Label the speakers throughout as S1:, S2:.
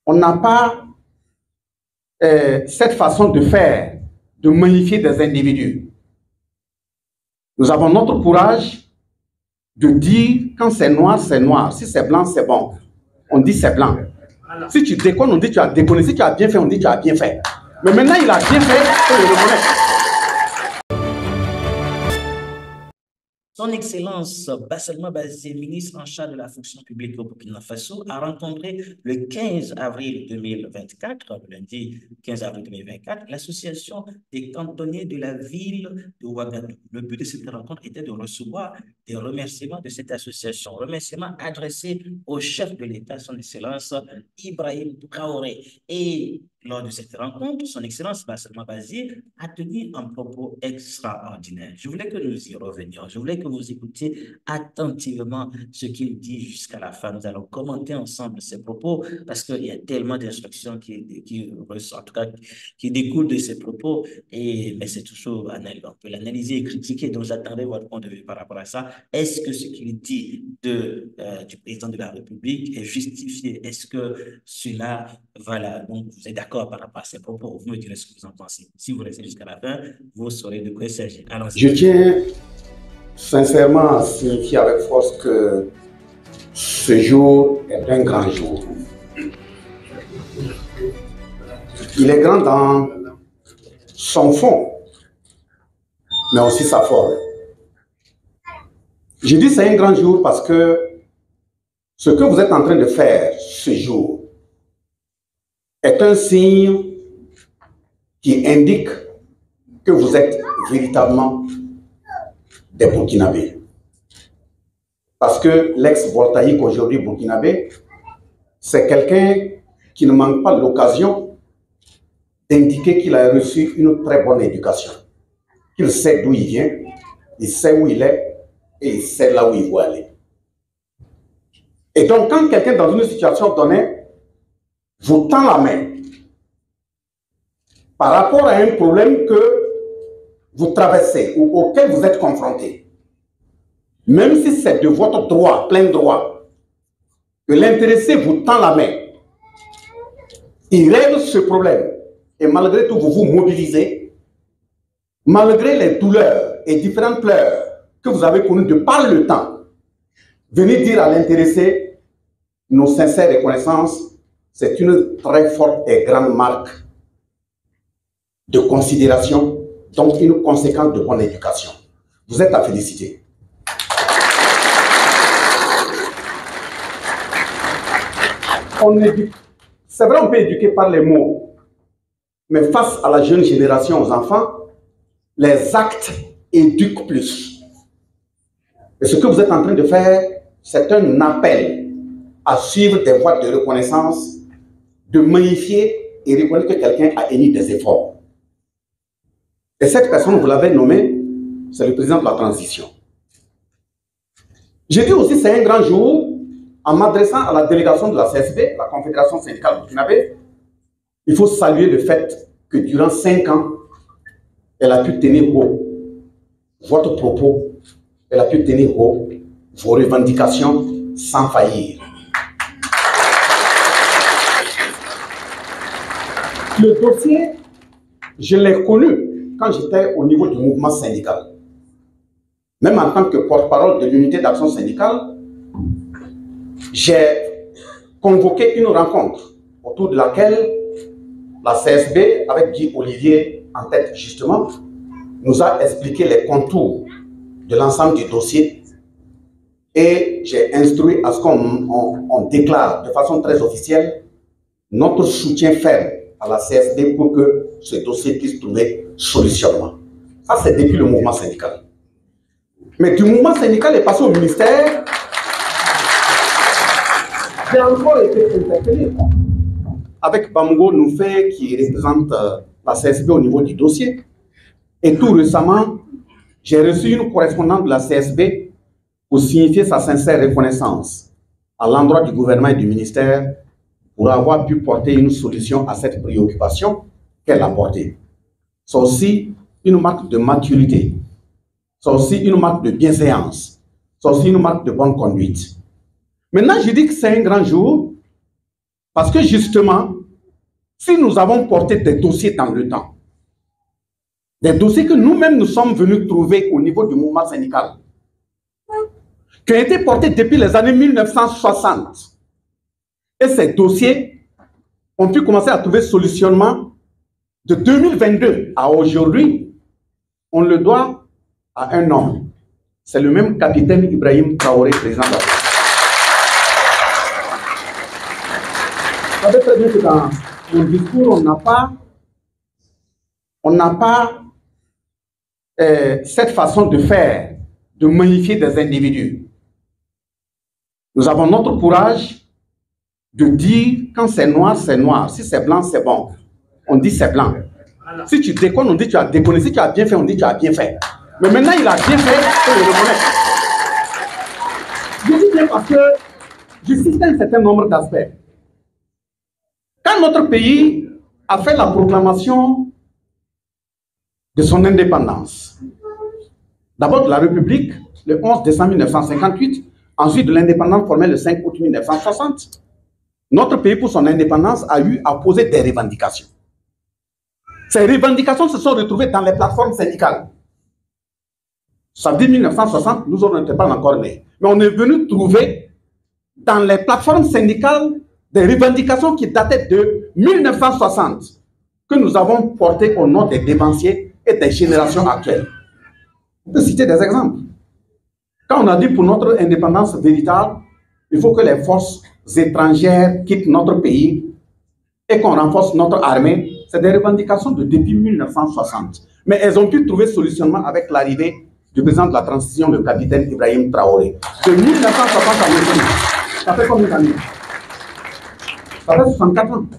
S1: on n'a pas cette façon de faire, de magnifier des individus. Nous avons notre courage de dire quand c'est noir, si c'est blanc, c'est bon. On dit c'est blanc. Si tu déconnes, on dit tu as déconné. Si tu as bien fait, on dit tu as bien fait. Mais maintenant, il a bien fait, il faut le reconnaître.
S2: Son Excellence Basselma Bazé, ministre en charge de la fonction publique au Burkina Faso, a rencontré le 15 avril 2024, lundi 15 avril 2024, l'association des cantonniers de la ville de Ouagadougou. Le but de cette rencontre était de recevoir des remerciements de cette association, remerciements adressés au chef de l'État, son Excellence Ibrahim Traoré. Et lors de cette rencontre, son Excellence Basselma Bazé a tenu un propos extraordinaire. Je voulais que nous y revenions. Je voulais que vous écoutiez attentivement ce qu'il dit jusqu'à la fin. Nous allons commenter ensemble ces propos parce qu'il y a tellement d'instructions en tout cas, qui découlent de ces propos. Mais c'est toujours, on peut l'analyser et critiquer. Donc, j'attendais votre point de vue par rapport à ça. Est-ce que ce qu'il dit du président de la République est justifié? Est-ce que cela, voilà, donc vous êtes d'accord par rapport à ces propos? Vous me direz ce que vous en pensez. Si vous restez jusqu'à la fin, vous saurez de quoi il s'agit.
S1: Je tiens sincèrement à signifier avec force que ce jour est un grand jour. Il est grand dans son fond, mais aussi sa forme. Je dis c'est un grand jour parce que ce que vous êtes en train de faire ce jour est un signe qui indique que vous êtes véritablement des Burkinabés. Parce que l'ex-voltaïque aujourd'hui burkinabé, c'est quelqu'un qui ne manque pas l'occasion d'indiquer qu'il a reçu une très bonne éducation. Qu'il sait d'où il vient, il sait où il est et il sait là où il veut aller. Et donc quand quelqu'un dans une situation donnée vous tend la main par rapport à un problème que vous traversez ou auquel vous êtes confronté, même si c'est de votre droit, plein droit, que l'intéressé vous tend la main, il règle ce problème et malgré tout vous vous mobilisez, malgré les douleurs et différentes pleurs que vous avez connues de par le temps, venez dire à l'intéressé nos sincères reconnaissances, c'est une très forte et grande marque de considération, donc une conséquence de bonne éducation. Vous êtes à féliciter. On éduque. C'est vrai, on peut éduquer par les mots, mais face à la jeune génération, aux enfants, les actes éduquent plus. Et ce que vous êtes en train de faire, c'est un appel à suivre des voies de reconnaissance, de magnifier et reconnaître que quelqu'un a émis des efforts. Et cette personne, vous l'avez nommée, c'est le président de la transition. J'ai dit aussi c'est un grand jour, en m'adressant à la délégation de la CSB, la Confédération syndicale burkinabé, il faut saluer le fait que durant 5 ans, elle a pu tenir haut votre propos, elle a pu tenir haut vos revendications sans faillir. Le dossier, je l'ai connu quand j'étais au niveau du mouvement syndical. Même en tant que porte-parole de l'unité d'action syndicale, j'ai convoqué une rencontre autour de laquelle la CSB, avec Guy Olivier en tête justement, nous a expliqué les contours de l'ensemble du dossier et j'ai instruit à ce qu'on déclare de façon très officielle notre soutien ferme à la CSB pour que ce dossier puisse trouver solutionnement. Ça, c'est depuis le mouvement syndical. Mais du mouvement syndical est passé au ministère. J'ai encore été interpellé avec Bamungo Noufé qui représente la CSB au niveau du dossier. Et tout récemment, j'ai reçu une correspondante de la CSB pour signifier sa sincère reconnaissance à l'endroit du gouvernement et du ministère pour avoir pu porter une solution à cette préoccupation qu'elle a portée. C'est aussi une marque de maturité. C'est aussi une marque de bienséance. C'est aussi une marque de bonne conduite. Maintenant, je dis que c'est un grand jour Parce que justement, si nous avons porté des dossiers dans le temps, des dossiers que nous-mêmes nous sommes venus trouver au niveau du mouvement syndical, qui ont été portés depuis les années 1960, et ces dossiers ont pu commencer à trouver solutionnement de 2022 à aujourd'hui, on le doit à un homme. C'est le même capitaine Ibrahim Traoré, président de la République. Vous savez très bien que dans mon discours, on n'a pas cette façon de faire, de magnifier des individus. Nous avons notre courage de dire quand c'est noir, si c'est blanc, c'est bon. On dit c'est blanc. Si tu déconnes, on dit tu as déconné. Si tu as bien fait, on dit tu as bien fait. Mais maintenant, il a bien fait, il faut le reconnaître. Je dis bien parce que je cite un certain nombre d'aspects. Quand notre pays a fait la proclamation de son indépendance, d'abord de la République, le 11 décembre 1958, ensuite de l'indépendance formelle le 5 août 1960, notre pays, pour son indépendance, a eu à poser des revendications. Ces revendications se sont retrouvées dans les plateformes syndicales. Ça dit 1960, nous n'étions pas encore nés. Mais on est venu trouver dans les plateformes syndicales des revendications qui dataient de 1960, que nous avons portées au nom des dévanciers et des générations actuelles. On peut citer des exemples. Quand on a dit pour notre indépendance véritable, il faut que les forces étrangères quittent notre pays et qu'on renforce notre armée, c'est des revendications de depuis 1960. Mais elles ont pu trouver solutionnement avec l'arrivée du président de la transition, le capitaine Ibrahim Traoré. De 1960 à aujourd'hui, ça fait combien d'années? Ça fait 64 ans.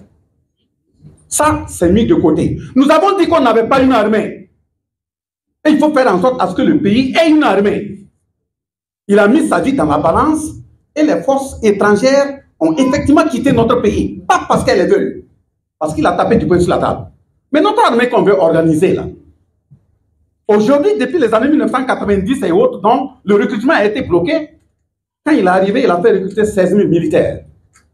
S1: Ça, c'est mis de côté. Nous avons dit qu'on n'avait pas une armée. Et il faut faire en sorte à ce que le pays ait une armée. Il a mis sa vie dans la balance et les forces étrangères ont effectivement quitté notre pays. Pas parce qu'elles le veulent, parce qu'il a tapé du poing sur la table. Mais notre armée qu'on veut organiser là, aujourd'hui, depuis les années 1990 et autres, donc, le recrutement a été bloqué. Quand il est arrivé, il a fait recruter 16 000 militaires,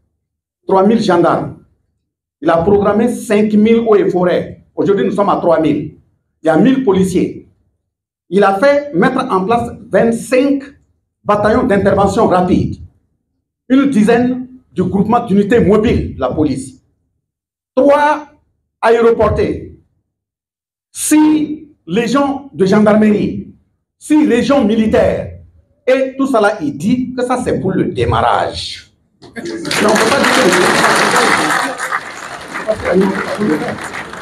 S1: 3 000 gendarmes. Il a programmé 5 000 eaux et forêts. Aujourd'hui, nous sommes à 3 000. Il y a 1 000 policiers. Il a fait mettre en place 25 bataillons d'intervention rapide, une dizaine de groupements d'unités mobiles de la police, 3 aéroportés, 6 légions de gendarmerie, 6 légions militaires. Et tout ça là, il dit que ça c'est pour le démarrage. Mais on ne peut pas dire que le démarrage.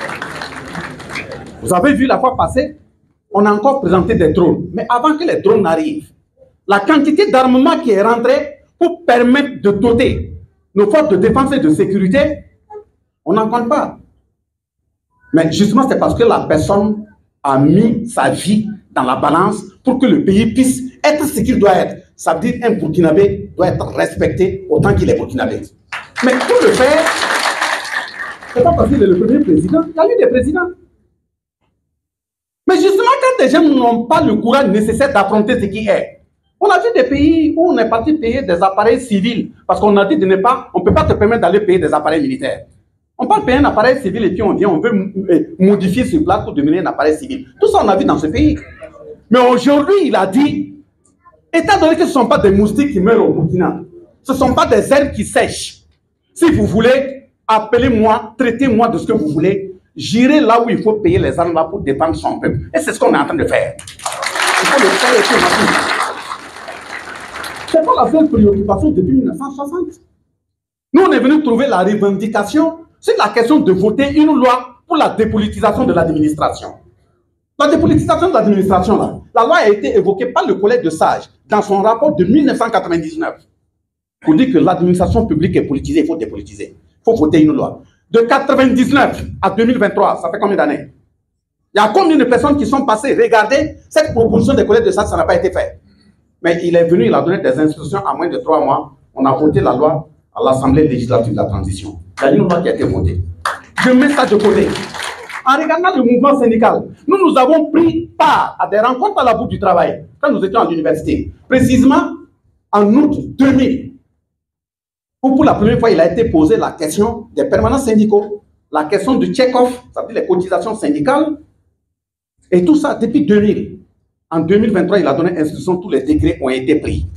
S1: Vous avez vu la fois passée, on a encore présenté des drones. Mais avant que les drones n'arrivent, la quantité d'armement qui est rentrée pour permettre de doter nos forces de défense et de sécurité, on n'en compte pas. Mais justement, c'est parce que la personne a mis sa vie dans la balance pour que le pays puisse être ce qu'il doit être. Ça veut dire qu'un Burkinabé doit être respecté autant qu'il est Burkinabé. Mais pour le faire, c'est pas parce qu'il est le premier président, il y a eu des présidents. Mais justement, quand des gens n'ont pas le courage nécessaire d'affronter ce qui est, on a vu des pays où on est parti payer des appareils civils parce qu'on a dit de ne pas, on ne peut pas te permettre d'aller payer des appareils militaires. On peut payer un appareil civil et puis on vient, on veut modifier ce plat pour devenir un appareil civil. Tout ça, on a vu dans ce pays. Mais aujourd'hui, il a dit, étant donné que ce ne sont pas des moustiques qui meurent au Burkina, ce ne sont pas des herbes qui sèchent. Si vous voulez, appelez-moi, traitez-moi de ce que vous voulez. J'irai là où il faut payer les armes là pour défendre son peuple. Et c'est ce qu'on est en train de faire. Il faut le faire et puis ce n'est pas la seule préoccupation depuis 1960. Nous, on est venu trouver la revendication sur la question de voter une loi pour la dépolitisation de l'administration. La dépolitisation de l'administration, là, la loi a été évoquée par le collège de sages dans son rapport de 1999. Pour dire que l'administration publique est politisée, il faut dépolitiser. Il faut voter une loi. De 1999 à 2023, ça fait combien d'années? Il y a combien de personnes qui sont passées? Regardez, cette proposition des collèges de sages, ça n'a pas été fait. Mais il est venu, il a donné des instructions en moins de 3 mois. On a voté la loi à l'Assemblée législative de la transition. Il y a une loi qui a été votée. Je mets ça de côté. En regardant le mouvement syndical, nous avons pris part à des rencontres à la Bourse du Travail quand nous étions à l'université. Précisément en août 2000, où pour la première fois, il a été posé la question des permanents syndicaux, la question du check-off, ça veut dire les cotisations syndicales, et tout ça depuis 2000. En 2023, il a donné instruction, tous les décrets ont été pris.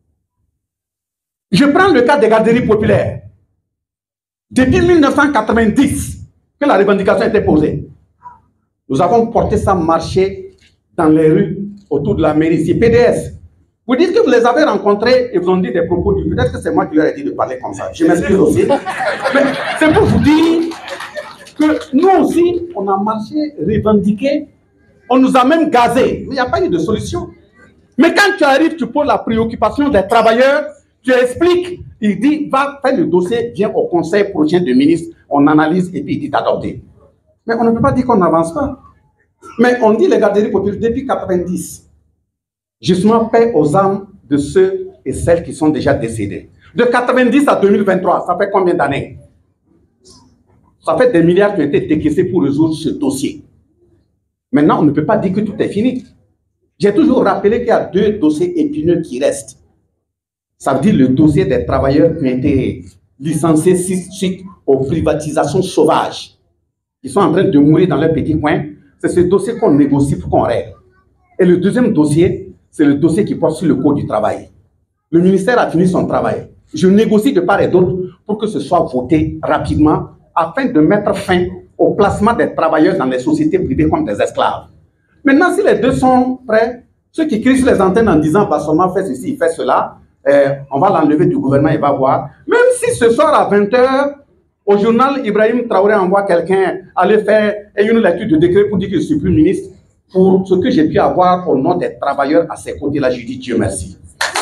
S1: Je prends le cas des garderies populaires. Depuis 1990, que la revendication a été posée, nous avons porté ça marché dans les rues autour de la mairie, c'est PDS. Vous dites que vous les avez rencontrés et vous ont dit des propos du... Peut-être que c'est moi qui leur ai dit de parler comme ça. Je m'excuse aussi. Mais c'est pour vous dire que nous aussi, on a marché, revendiqué, on nous a même gazés. Mais il n'y a pas eu de solution. Mais quand tu arrives, tu poses la préoccupation des travailleurs, tu expliques, il dit, va faire le dossier, viens au conseil prochain de ministre, on analyse et puis il dit d'adopter. Mais on ne peut pas dire qu'on n'avance pas. Mais on dit les garderies populaires depuis 90. Justement, paix aux âmes de ceux et celles qui sont déjà décédés. De 90 à 2023, ça fait combien d'années? Ça fait des milliards qui ont été décaissés pour résoudre ce dossier. Maintenant, on ne peut pas dire que tout est fini. J'ai toujours rappelé qu'il y a deux dossiers épineux qui restent. Ça veut dire le dossier des travailleurs qui ont été licenciés suite aux privatisations sauvages, qui sont en train de mourir dans leur petit coin. C'est ce dossier qu'on négocie pour qu'on règle. Et le deuxième dossier, c'est le dossier qui porte sur le code du travail. Le ministère a fini son travail. Je négocie de part et d'autre pour que ce soit voté rapidement afin de mettre fin au placement des travailleurs dans les sociétés privées comme des esclaves. Maintenant, si les deux sont prêts, ceux qui crient sur les antennes en disant Bassorma fait ceci, il fait cela, on va l'enlever du gouvernement, il va voir. Même si ce soir à 20 h, au journal, Ibrahim Traoré envoie quelqu'un aller faire une lecture de décret pour dire que je suis plus ministre, pour ce que j'ai pu avoir au nom des travailleurs à ses côtés-là, je dis Dieu merci.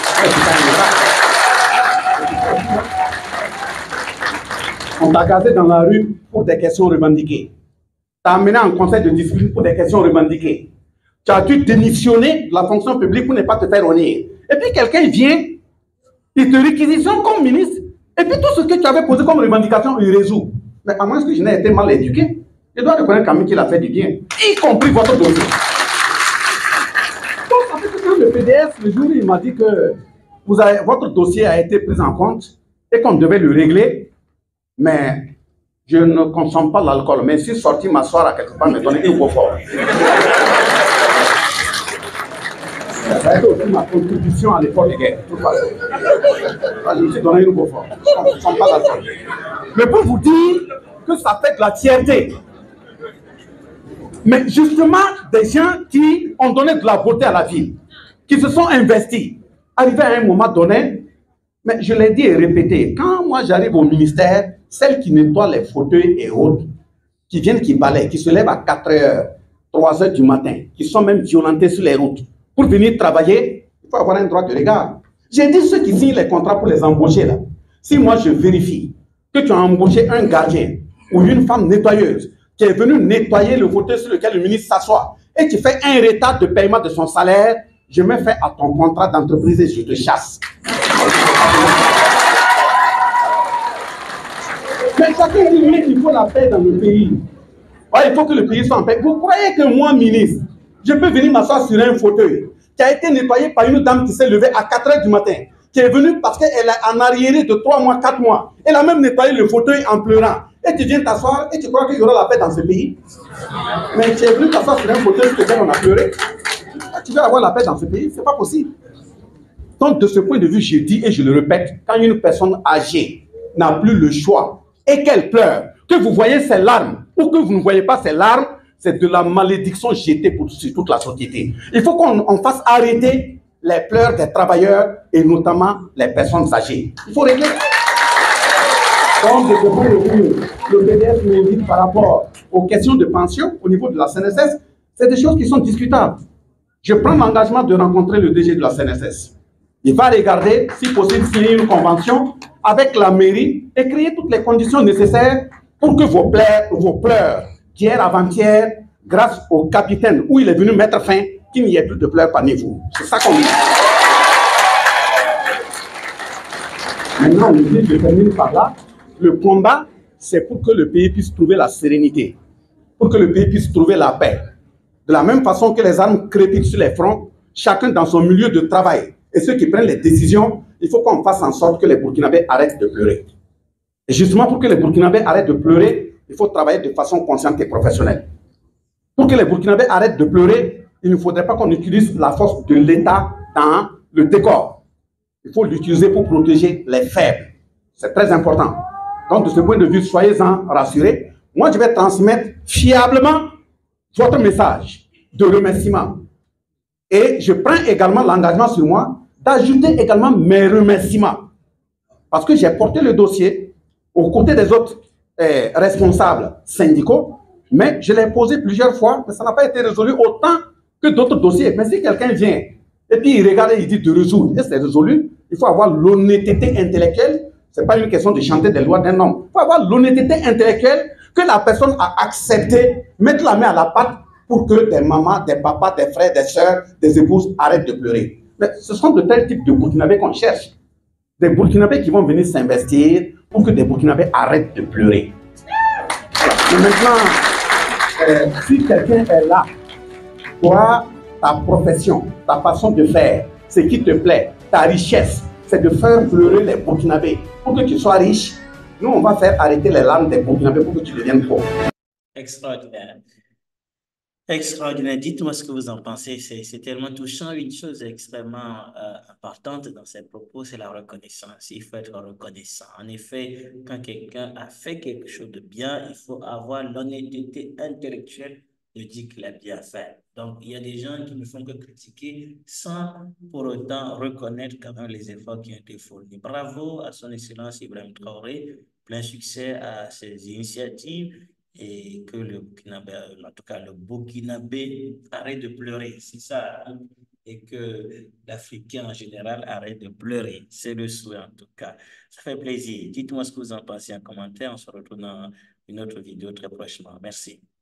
S1: On t'a gazé dans la rue pour des questions revendiquées. T'as amené en conseil de discipline pour des questions revendiquées. Tu as dû démissionner de la fonction publique pour ne pas te faire honneur. Et puis quelqu'un vient, il te réquisitionne comme ministre, et puis tout ce que tu avais posé comme revendication, il résout. Mais à moins que je n'ai été mal éduqué, je dois reconnaître quand même qu'il a fait du bien, y compris votre dossier. Donc, ça fait que quand le PDS, le jour où il m'a dit que votre dossier a été pris en compte et qu'on devait le régler, mais je ne consomme pas l'alcool, mais si sorti m'asseoir à quelque part, me donner une fort. Ça a été aussi ma contribution à l'effort de guerre. Je me suis donné une fort. Je ne consomme pas l'alcool. Mais pour vous dire que ça fait de la fierté. Mais justement, des gens qui ont donné de la beauté à la ville, qui se sont investis, arrivés à un moment donné, mais je l'ai dit et répété, quand moi j'arrive au ministère, celles qui nettoient les fauteuils et autres, qui viennent, qui balayent, qui se lèvent à 4 h, 3 h du matin, qui sont même violentées sur les routes, pour venir travailler, il faut avoir un droit de regard. J'ai dit ceux qui signent les contrats pour les embaucher là. Si moi je vérifie que tu as embauché un gardien ou une femme nettoyeuse qui est venue nettoyer le fauteuil sur lequel le ministre s'assoit et qui fait un retard de paiement de son salaire, je me fais à ton contrat d'entreprise et je te chasse. Mais chacun dit oui, il faut la paix dans le pays. Ouais, il faut que le pays soit en paix. Vous croyez que moi, ministre, je peux venir m'asseoir sur un fauteuil qui a été nettoyé par une dame qui s'est levée à 4 h du matin, qui est venue parce qu'elle est en arriéré de 3 mois, 4 mois. Elle a même nettoyé le fauteuil en pleurant. Et tu viens t'asseoir et tu crois qu'il y aura la paix dans ce pays? Mais tu es venu t'asseoir sur un fauteuil sur lequel on a pleuré. Tu veux avoir la paix dans ce pays? Ce n'est pas possible. Donc, de ce point de vue, je dis et je le répète, quand une personne âgée n'a plus le choix et qu'elle pleure, que vous voyez ses larmes ou que vous ne voyez pas ses larmes, c'est de la malédiction jetée sur toute la société. Il faut qu'on fasse arrêter les pleurs des travailleurs et notamment les personnes âgées. Il faut régler. Donc, de ce point de vue, le PDS m'invite par rapport aux questions de pension au niveau de la CNSS, c'est des choses qui sont discutables. Je prends l'engagement de rencontrer le DG de la CNSS. Il va regarder, si possible, signer une convention avec la mairie et créer toutes les conditions nécessaires pour que vos pleurs d'hier avant-hier, grâce au capitaine où il est venu mettre fin, qu'il n'y ait plus de pleurs parmi vous. C'est ça qu'on dit. Maintenant, je termine par là. Le combat, c'est pour que le pays puisse trouver la sérénité, pour que le pays puisse trouver la paix. De la même façon que les armes crépitent sur les fronts, chacun dans son milieu de travail et ceux qui prennent les décisions, il faut qu'on fasse en sorte que les Burkinabés arrêtent de pleurer. Et justement, pour que les Burkinabés arrêtent de pleurer, il faut travailler de façon consciente et professionnelle. Pour que les Burkinabés arrêtent de pleurer, il ne faudrait pas qu'on utilise la force de l'État dans le décor. Il faut l'utiliser pour protéger les faibles. C'est très important. Donc, de ce point de vue, soyez-en rassurés. Moi, je vais transmettre fiablement votre message de remerciement. Et je prends également l'engagement sur moi d'ajouter également mes remerciements. Parce que j'ai porté le dossier aux côtés des autres responsables syndicaux, mais je l'ai posé plusieurs fois, mais ça n'a pas été résolu autant que d'autres dossiers. Mais si quelqu'un vient et puis il regarde et il dit de résoudre, et c'est résolu, il faut avoir l'honnêteté intellectuelle. Ce n'est pas une question de chanter des lois d'un homme. Il faut avoir l'honnêteté intellectuelle que la personne a accepté, mettre la main à la pâte pour que des mamans, des papas, des frères, des sœurs, des épouses arrêtent de pleurer. Mais ce sont de tels types de Burkinabés qu'on cherche. Des Burkinabés qui vont venir s'investir pour que des Burkinabés arrêtent de pleurer. Voilà. Mais maintenant, si quelqu'un est là, toi, ta profession, ta façon de faire, ce qui te plaît, ta richesse, c'est de faire pleurer les Burkinabés. Pour que tu sois riche, nous, on va faire arrêter les larmes des Burkinabés pour que tu deviennes pauvre.
S2: Extraordinaire. Extraordinaire. Dites-moi ce que vous en pensez. C'est tellement touchant. Une chose extrêmement importante dans ces propos, c'est la reconnaissance. Il faut être reconnaissant. En effet, quand quelqu'un a fait quelque chose de bien, il faut avoir l'honnêteté intellectuelle de dire qu'il a bien fait. Donc, il y a des gens qui ne font que critiquer sans pour autant reconnaître quand même les efforts qui ont été fournis. Bravo à son Excellence Ibrahim Traoré. Plein succès à ses initiatives. Et que le Burkinabé, en tout cas le Burkinabé, arrête de pleurer, c'est ça, hein? Et que l'Africain en général arrête de pleurer. C'est le souhait en tout cas. Ça fait plaisir. Dites-moi ce que vous en pensez en commentaire. On se retrouve dans une autre vidéo très prochainement. Merci.